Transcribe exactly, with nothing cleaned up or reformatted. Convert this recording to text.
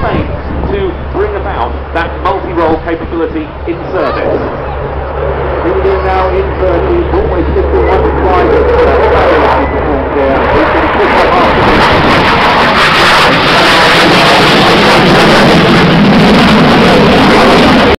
remains to bring about that multi-role capability in service. India now in thirty, always fifty-one wide.